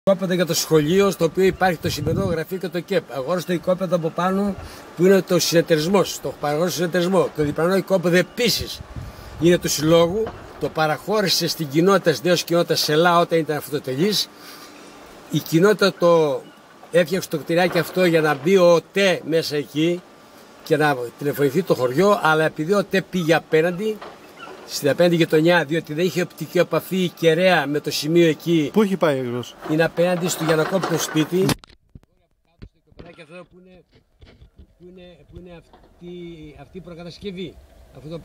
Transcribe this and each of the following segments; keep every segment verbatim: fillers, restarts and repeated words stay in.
Οικόπεδο για το σχολείο, στο οποίο υπάρχει το σημερινό γραφείο και το ΚΕΠ. Αγόρασα το οικόπεδο από πάνω που είναι το συνεταιρισμό, το παραγωγικό συνεταιρισμό. Το διπλανό οικόπεδο επίσης είναι του συλλόγου. Το παραχώρησε στην κοινότητα, στη νέα κοινότητα Σελά όταν ήταν αυτοτελής. Η κοινότητα το έφτιαξε το κτηριάκι αυτό για να μπει ο ΤΕ μέσα εκεί και να τηλεφωνηθεί το χωριό, αλλά επειδή ο ΤΕ πήγε απέναντι, στην απέναντι γειτονιά, διότι δεν είχε οπτική επαφή η κεραία με το σημείο εκεί. Πού έχει πάει εκτός? Είναι απέναντι στο Γιανακόπιτο σπίτι. Και αυτό που είναι, που είναι, που είναι αυτή, αυτή η προκατασκευή. Αυτό το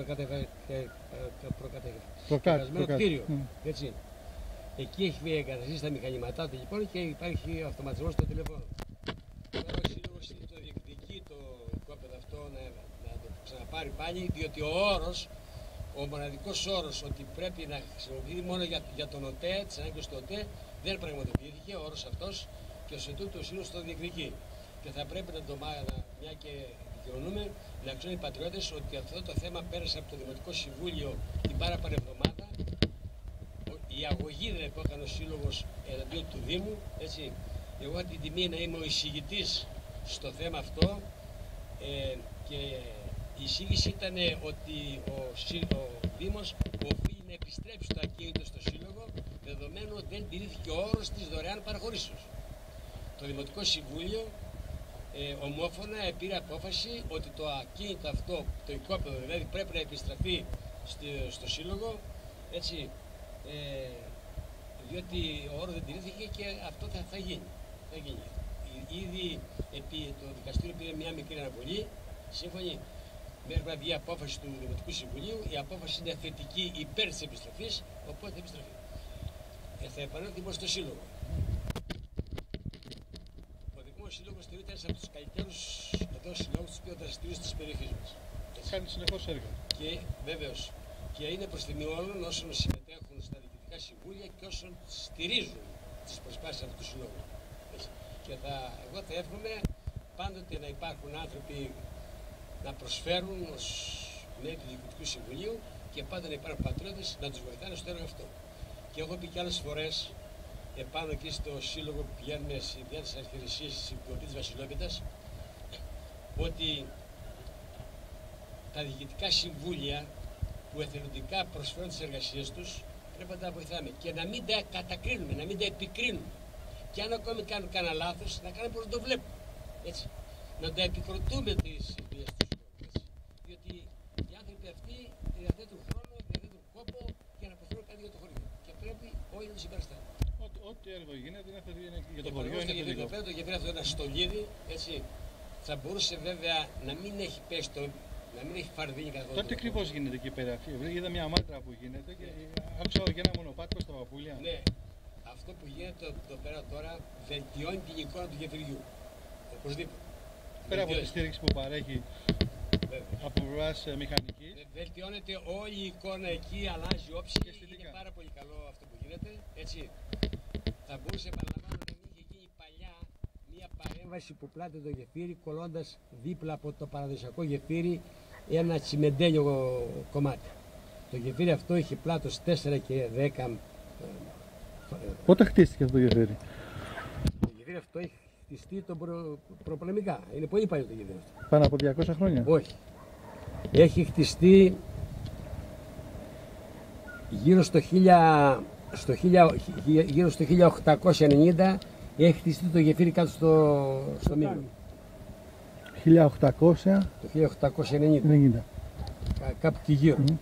προκατασκευασμένο κτίριο. Έτσι. Εκεί έχει εγκαταστήσει τα μηχανήματά του λοιπόν και υπάρχει αυτοματισμός στο τηλέφωνο. Τώρα ο σύλλογος το διεκδικεί το οικόπεδο αυτό να, να το ξαναπάρει πάλι, διότι ο όρος, ο μοναδικός όρος ότι πρέπει να χρησιμοποιηθεί μόνο για, για τον ΟΤΕ, τις ανάγκες του ΟΤΕ, δεν πραγματοποιήθηκε ο όρος αυτός και ως ετούτου ο σύλλογος το διεκδικεί. Και θα πρέπει να το μάθουμε, μια και δικαιωνούμε, να ξέρουν οι πατριώτες ότι αυτό το θέμα πέρασε από το Δημοτικό Συμβούλιο την παραπάνω εβδομάδα. Η αγωγή δεν που έκανε ο σύλλογος εναντίον του Δήμου, έτσι. Εγώ είχα την τιμή να είμαι ο εισηγητής στο θέμα αυτό ε, και η εισήγηση ήταν ότι ο, ο Δήμος οφείλει να επιστρέψει το ακίνητο στο σύλλογο, δεδομένου ότι δεν τηρήθηκε ο όρος της δωρεάν παραχωρήσεως. Το Δημοτικό Συμβούλιο ε, ομόφωνα πήρε απόφαση ότι το ακίνητο αυτό, το οικόπεδο δηλαδή, πρέπει να επιστραφεί στο, στο σύλλογο, έτσι. Ε, διότι ο όρος δεν τηρήθηκε και αυτό θα, θα γίνει. Θα γίνει. Ήδη επί, το δικαστήριο πήρε μια μικρή αναβολή, σύμφωνη μέχρι να βγει η απόφαση του Δημοτικού Συμβουλίου. Η απόφαση είναι θετική υπέρ της επιστροφής, οπότε θα επιστροφεί. Ε, θα επανέλθει λοιπόν στο σύλλογο. Ο Δημοτικός Σύλλογος θεωρείται ένας από τους καλύτερους εδώ συλλόγους τους πιο δραστηριούς της περιοχής μας. Κάνει συνεχώς έργα. Και βέβαιως. Και είναι προς τιμή όλων όσων συμμετέχουν στα διοικητικά συμβούλια και όσων στηρίζουν τις προσπάθειες αυτού του συλλόγου. Και θα, εγώ θα εύχομαι πάντοτε να υπάρχουν άνθρωποι να προσφέρουν ως μέλη του Διοικητικού Συμβουλίου και πάντα να υπάρχουν πατριώτες να τους βοηθάνε στο έργο αυτό. Και έχω πει και άλλες φορές επάνω εκεί στο σύλλογο που πηγαίνουμε στις διάφορες αρχιερεσίες της Υπουργική της Βασιλόπιτας ότι τα διοικητικά συμβούλια που εθελοντικά προσφέρουν τις εργασίες τους πρέπει να τα βοηθάμε και να μην τα κατακρίνουμε, να μην τα επικρίνουμε. Και αν ακόμη κάνουν κανένα λάθος, να κάνουμε πώς να το βλέπουμε. Έτσι. Να τα επικροτούμε τις ιδέες τους. Έτσι. Διότι οι άνθρωποι αυτοί διαθέτουν χρόνο, διαθέτουν κόπο για να προσφέρουν κάτι για το χωριό. Και πρέπει όλοι να συμπαραστάνουν. Ό,τι έργο γίνεται είναι για το χωριό. Είναι το γεφύρι, το γεφύρι αυτό είναι ένα στολίδι. Έτσι. Θα μπορούσε βέβαια να μην έχει πέσει το. Να μην έχει φαρδίνει καθόλου. Τότε τι ακριβώς γίνεται εκεί πέρα? Είδα μια μάντρα που γίνεται και άκουσα και ένα μονοπάτικο στα παπούλια. Ναι, αυτό που γίνεται εδώ πέρα τώρα βελτιώνει την εικόνα του γεφυριού. Οπωσδήποτε. Πέρα από τη στήριξη που παρέχει βέβαια από πλευράς μηχανικής. Βελτιώνεται όλη η εικόνα εκεί, αλλάζει όψη και είναι πάρα πολύ καλό αυτό που γίνεται. Έτσι. Θα μπορούσε επαναλαμβάνω να μην είχε γίνει παλιά μια παρέμβαση που πλάττει το γεφύρι κολλώντας δίπλα από το παραδοσιακό γεφύρι ένα τσιμεντέλιο κομμάτι. Το γεφύρι αυτό είχε πλάτος τέσσερα και δέκα. Πότε χτίστηκε αυτό το γεφύρι? Το γεφύρι αυτό έχει χτιστεί το προ... προπολεμικά. Είναι πολύ παλιό το γεφύρι αυτό. Πάνω από διακόσια χρόνια? Όχι. Έχει χτιστεί γύρω στο, χίλια... στο, χίλια... γύρω στο χίλια οκτακόσια ενενήντα. Έχει χτιστεί το γεφύρι κάτω στο, στο Μήλο. χίλια οκτακόσια Το χίλια οκτακόσια ενενήντα. Κά, κάπου εκεί γύρω. Mm.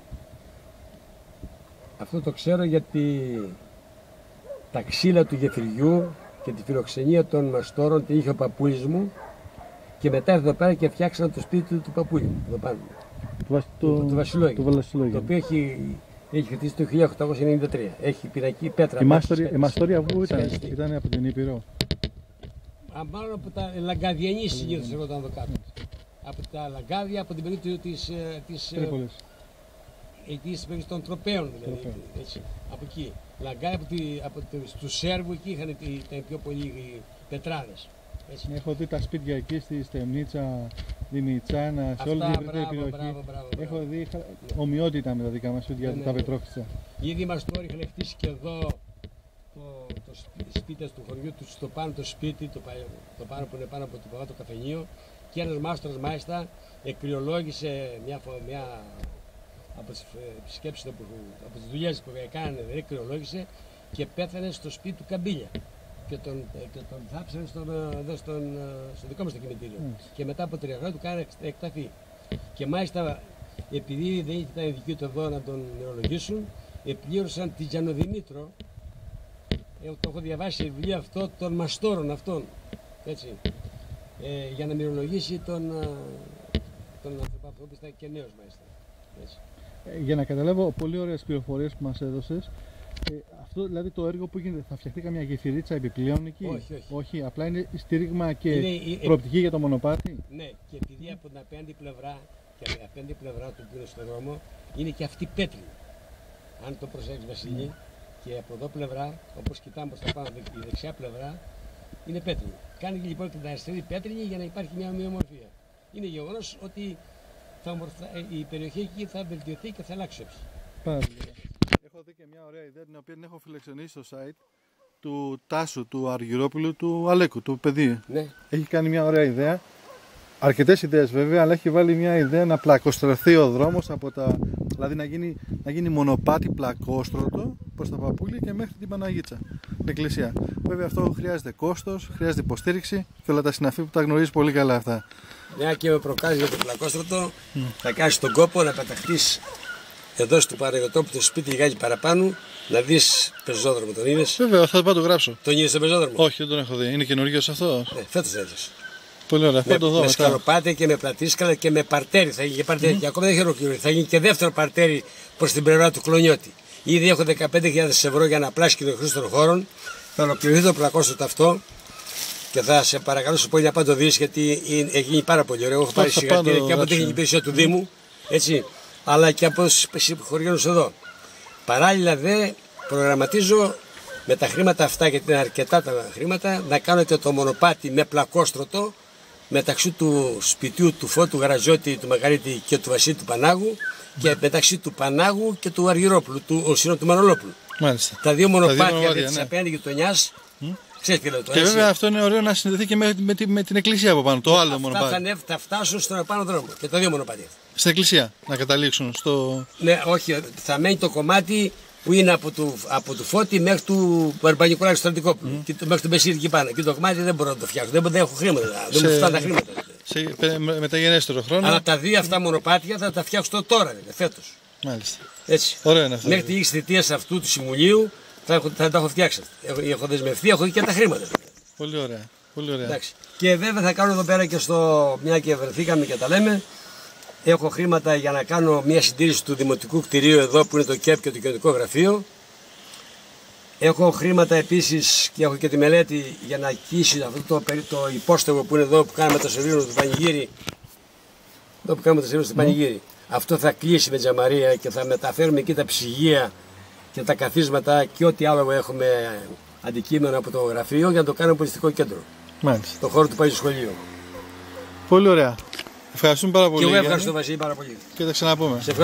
Αυτό το ξέρω γιατί τα ξύλα του γεφυριού και τη φιλοξενία των μαστόρων την είχε ο παππούλης μου και μετά εδώ πέρα και φτιάξαν το σπίτι του, του παππούλη μου, εδώ πάνω. Το, το, το, το Βασιλόγιο. Το, το οποίο έχει, έχει χτίσει το χίλια οκτακόσια ενενήντα τρία. Έχει πυρακή πέτρα. Η μαστορία που ήταν, ήταν από την Ήπειρο. Μάλλον από τα Λαγκαδιανή συνήθως εγώ ήταν εδώ κάτω. Από τα Λαγκάδια, από την περίπτωση της, της, της, της των Τροπέων δηλαδή, έτσι, από εκεί. Λαγκάδια από, τη, από τη, του Σέρβου εκεί είχαν ήταν πιο πολλοί πετράδες. Έτσι. Έχω δει τα σπίτια εκεί στη Στεμνίτσα, Δημητσάνα, σε όλη την ευρύτερη περιοχή. Μπράβο, μπράβο, έχω δει ομοιότητα με τα δικά μας σπίτια, ναι, τα πετρόχτισσα. Ήδη μας τώρα είχαν χτίσει και εδώ το, το σπίτες του χωριού του, στο πάνω το σπίτι, το, το πάνω που είναι πάνω από το, το καφενείο, και ένας μάστορας μάλιστα εκκριολόγησε μια, μια από τις επισκέψεις του, από τις δουλειές που έκανε, εκκριολόγησε και πέθανε στο σπίτι του Καμπίλια. Και τον, και τον θάψανε στον, εδώ στον, στο δικό μας το κημητήριο. Mm. Και μετά από τρία χρόνια του κάνανε εκταφή. Και μάλιστα, επειδή δεν ήταν δική του εδώ να τον νεολογήσουν, επλήρωσαν τη Γιαννοδημήτρο. Εγώ το έχω διαβάσει στη βιβλία αυτό των μαστόρων αυτών. Έτσι. Ε, για να μυρολογήσει τον, τον άνθρωπο αυτό που ήταν και νέος μάλιστα. Έτσι. Ε, για να καταλάβω πολύ ωραίες πληροφορίες που μας έδωσες. Ε, αυτό δηλαδή το έργο που γίνεται, θα φτιαχτεί καμιά γεφυρίτσα επιπλέον εκεί? Όχι, όχι. όχι απλά είναι στήριγμα και είναι, προοπτική ε, για το μονοπάτι. Ναι, και επειδή από την απέναντι πλευρά και από την απέναντι πλευρά του που είναι στον δρόμο είναι και αυτή πέτρινη. Αν το προσέξεις, Βασίλη, mm. και από εδώ πλευρά, όπως κοιτάμε προς τα πάνω, η δεξιά πλευρά είναι πέτρινη. Κάνει λοιπόν και την αριστερή πέτρινη για να υπάρχει μια ομοιομορφία. Είναι γεγονός ότι θα ομορφα... η περιοχή εκεί θα βελτιωθεί και θα αλλάξει. Πάρα πολύ. Έχω δει και μια ωραία ιδέα την οποία την έχω φιλεξιονίσει στο site του Τάσου, του Αργυρόπουλου, του Αλέκου, του παιδίου. Ναι. Έχει κάνει μια ωραία ιδέα. Αρκετές ιδέες βέβαια, αλλά έχει βάλει μια ιδέα να πλακοστρωθεί ο δρόμος από τα. Δηλαδή να γίνει, να γίνει μονοπάτι πλακόστρωτο προς τα Παπούλια και μέχρι την Παναγίτσα, την εκκλησία. Βέβαια αυτό χρειάζεται κόστος, χρειάζεται υποστήριξη και όλα τα συναφή που τα γνωρίζει πολύ καλά αυτά. Μια και με προκάζει για το πλακόστρωτο, mm. θα κάνεις τον κόπο να πεταχτείς εδώ στο Παναγιωτόπουλο το σπίτι λιγάκι παραπάνω, να δεις πεζόδρομο. Τον είδες? Βέβαια, θα πάω το γράψω. Τον είδες τον πεζόδρομο? Όχι, δεν τον έχω δει. Είναι καινούριος αυτό? Ναι, φέτος έδωσε. Πολύ ωραία, θα το δω. Με σκαλοπάτι και με πλατίσκαλα και με παρτέρι. Θα γίνει και παρτέρι. Mm. Και ακόμα δεν έχει ολοκληρωθεί. Θα γίνει και δεύτερο παρτέρι προς την πλευρά του Κλονιώτη. Ήδη έχω δεκαπέντε χιλιάδες ευρώ για να πλάσει το χρήση των χώρων. Θα ολοκληρωθεί το πλακόστρωτο αυτό. Και θα σε παρακαλώ σου πω να πάω το δεις, γιατί έχει γίνει πάρα πολύ ωραίο. Έχω πάρει συγχαρητήρια και από την υπηρεσία του Δήμου. Έτσι. Αλλά και από τους χωριανούς εδώ. Παράλληλα δε προγραμματίζω με τα χρήματα αυτά, γιατί είναι αρκετά τα χρήματα, να κάνετε το μονοπάτι με πλακόστρωτο μεταξύ του σπιτιού του Φώτου Γαραζιώτη, του Μαγαρίτη και του Βασίλη του Πανάγου και μεταξύ του Πανάγου και του Αργυρόπουλου, του Οσύνου του Μανολόπουλου. Μάλιστα. Τα δύο μονοπάτια της ναι. απέναντι γειτονιάς. Mm. Ξέρεις τι λέω τώρα. Και βέβαια αυτό είναι ωραίο να συνδεθεί και με, με, με, με την εκκλησία από πάνω, το ναι, άλλο αυτά μονοπάτι. Θα, θα φτάσουν στον επάνω δρόμο και τα δύο μονοπάτια. Στην εκκλησία να καταλήξουν στο. Ναι, όχι, θα μένει το κομμάτι που είναι από του, από του Φώτη μέχρι του Μπαρμπανικολάκη του Στρατικόπουλου. Mm. Και το, μέχρι του Μπεσίδη εκεί πάνω. Και το κομμάτι δεν μπορώ να το φτιάξω. Δεν, δεν έχω χρήματα. Σε, δεν μου φτάνουν τα χρήματα. Σε με, μεταγενέστερο χρόνο. Αλλά τα δύο αυτά μονοπάτια θα τα φτιάξω τώρα, φέτος. Μάλιστα. Έτσι. Ωραία είναι αυτό. Μέχρι τη λήξη θητείας αυτού του συμβουλίου θα, θα τα έχω φτιάξει. Έχω, έχω δεσμευτεί, έχω και τα χρήματα. Πολύ ωραία. Πολύ ωραία. Εντάξει. Και βέβαια θα κάνω εδώ πέρα και στο. Μια και βρεθήκαμε και τα λέμε. Έχω χρήματα για να κάνω μια συντήρηση του δημοτικού κτηρίου εδώ που είναι το ΚΕΠ και το κοινωνικό γραφείο. Έχω χρήματα επίσης και έχω και τη μελέτη για να αγγίσει αυτό το, το υπόστεγο που είναι εδώ που κάνουμε το σερβίρινο του Πανηγύρι. Εδώ που κάνουμε το σερβίρινο του Πανηγύρι. Αυτό θα κλείσει με τζαμαρία και θα μεταφέρουμε εκεί τα ψυγεία και τα καθίσματα και ό,τι άλλο έχουμε αντικείμενο από το γραφείο για να το κάνουμε πολιτιστικό κέντρο. Μάλιστα. Το χώρο του Παγίου Σχολείου. Πολύ ωραία. Ευχαριστούμε πάρα πολύ. Και εγώ ευχαριστώ Βασίλη πάρα πολύ. Και θα ξαναπούμε. Σε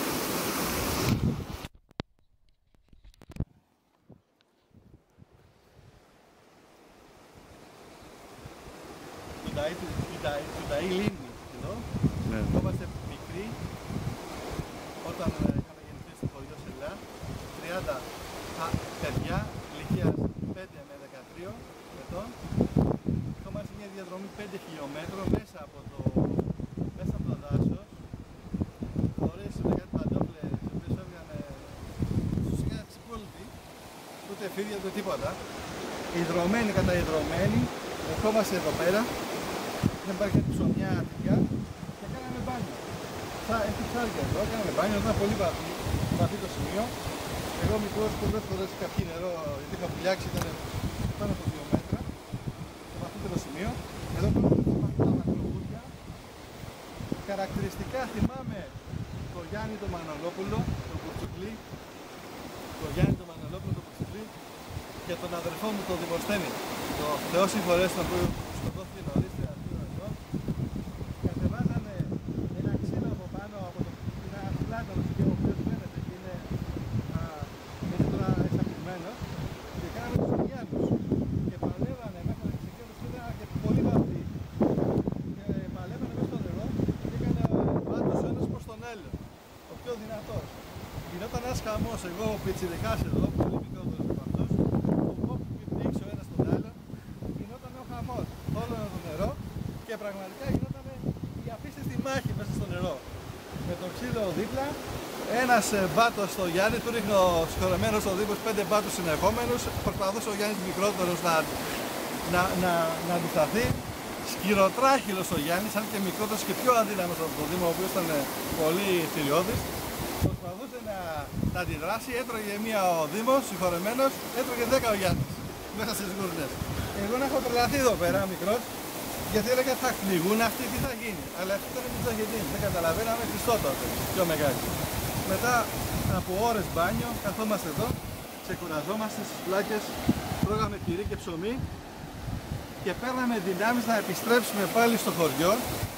Του Ταΐ Λίνη εδώ, είμαστε μικροί όταν είχαμε γεννηθεί στο χωριό Σελά, τριάντα παιδιά ηλικίας πέντε με δεκατρία ετών. Είχαμε έρθει μια διαδρομή πέντε χιλιόμετρων μέσα από το, μέσα από το δάσος, χωρίς με κάτι παντόφλες, οι οποίες έβγανε ουσιαστικά ξυπόλυτοι, ούτε φίδια ούτε τίποτα. Ιδρωμένοι κατά ιδρωμένοι, ερχόμαστε εδώ πέρα. Δεν υπάρχει ψωμιά άτυπια και κάναμε μπάνιο. Έχει ψάρια εδώ, κάναμε μπάνιο, ήταν πολύ βαθύ, βαθύ το σημείο. Εγώ μικρός πολλές φορές είχα πιει νερό, γιατί είχα βουλιάξει, ήταν πάνω από δύο μέτρα. Το βαθύτερο σημείο. Εδώ που έχουμε τα μακροβούρια. Χαρακτηριστικά θυμάμαι το Γιάννη το Μανολόπουλο, τον Κουρτσουκλή, το Γιάννη το Μανολόπουλο, τον Κουρτσουκλή και τον αδερφό μου τον Δημοσθένη. Το Θεό συγχωρέσει τον που σκοτώθηκε νωρίτερα. Κατεβάζανε ένα ξύλο από πάνω από το πλάτανο και ο οποίος φαίνεται και είναι, α, είναι τώρα εξαπλημένος και κάναμε τους Γιάννη. δήμος, εγώ πιτσιρικάς εδώ, πολύ μικρότερος από αυτούς, όπου πήξε ο ένας τον άλλο, γινόταν ο χαμός, όλο το νερό και πραγματικά γινόταν η απίστευτη μάχη μέσα στο νερό. Με το ξύλο δίπλα, ένας μπάτος στο Γιάννη, του ρίχνει ο συγχωρεμένος ο Δήμος πέντε μπάτους συνεχόμενους, προσπαθούσε ο Γιάννης μικρότερος να, να, να, να αντισταθεί. Σκυροτράχυλος ο Γιάννης, αν και μικρότερος και πιο αδύναμος από τον Δήμο, ο οποίος ήταν πολύ θηριώδης, προσπαθούσε να, να αντιδράσει, έτρωγε μία ο Δήμος, συγχωρεμένος, έτρωγε δέκα ο Γιάννης, μέσα στις γούρνες. Εγώ να έχω τρελαθεί εδώ πέρα, μικρός, γιατί έλεγα θα πνιγούν αυτοί, τι θα γίνει. Αλλά αυτό ήταν μητσοχετήν, δεν καταλαβαίναμε, Χριστό τότε, πιο μεγάλη. Μετά από ώρες μπάνιο, καθόμαστε εδώ, ξεκουραζόμαστε στις πλάκες, τρώγαμε τυρί και ψωμί και παίρναμε δυνάμεις να επιστρέψουμε πάλι στο χωριό.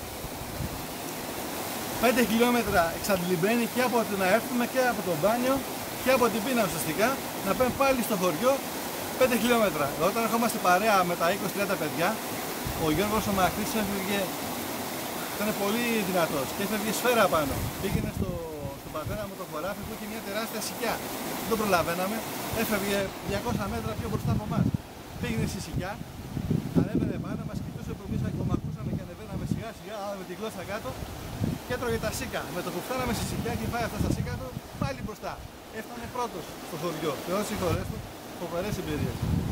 Πέντε χιλιόμετρα εξαντλημένοι και από το να έρθουμε και από το μπάνιο και από την πείνα ουσιαστικά, να πάμε πάλι στο χωριό πέντε χιλιόμετρα. Όταν ερχόμαστε παρέα με τα είκοσι τριάντα παιδιά, ο Γιώργος ο Μακρύς έφευγε, ήταν πολύ δυνατός και έφευγε σφαίρα πάνω. Πήγαινε στο, στον πατέρα μου το χωράφι που είχε μια τεράστια σικιά. Δεν το προλαβαίναμε, έφευγε διακόσια μέτρα πιο μπροστά από εμάς. Πήγαινε στη σικιά, ανέβαινε πάνω, μας κοιτούσε που εμείς ακομακούσαμε και ανεβαίναμε σιγά σιγά με τη γλώσσα κάτω και έτρωγε τα σίκα. Με το που φτάναμε στη σικιά και πάει αυτά στα σίκα του, πάλι μπροστά. Έφτανε πρώτος στο χωριό. Θεός συγχωρές του, φοβερές εμπειρίες.